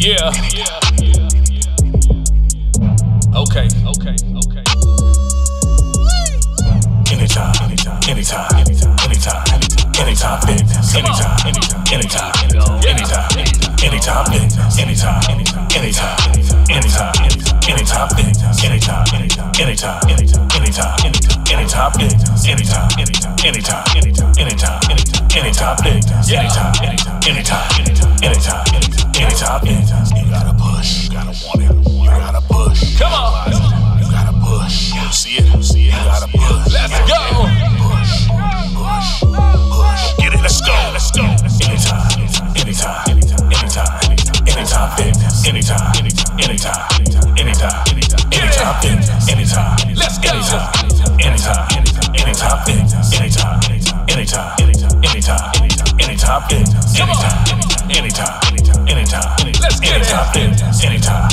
Yeah. Okay. Anytime, fitness. Anytime, you gotta push, you gotta want it, you gotta push. Come on. You gotta push. You see it, you gotta push. Let's go. Push. Get it, let's go. Anytime, fitness. Anytime, fitness. Anytime, Let's go. anytime, fitness. Anytime, fitness. Come on. Anytime, Let's get it. fitness. Anytime,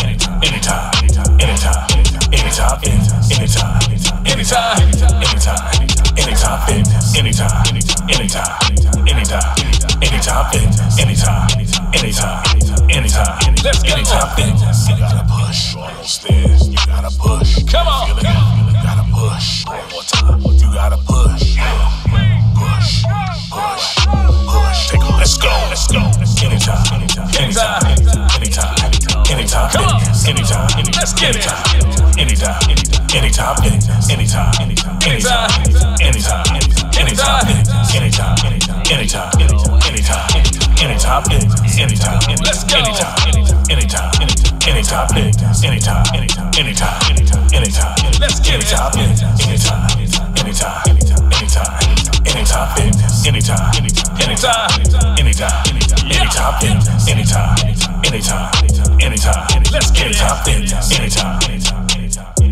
Let's get it. You gotta push on those stairs. You gotta push. Come on. Feel it? You gotta push. One more time. You gotta push. Push. Take off. Let's go. Anytime. Come on. Anytime. Let's get it. Anytime. Fitness. Anytime. Let's go. Anytime, fitness. Anytime, Let's get it. Let's get it. Anytime.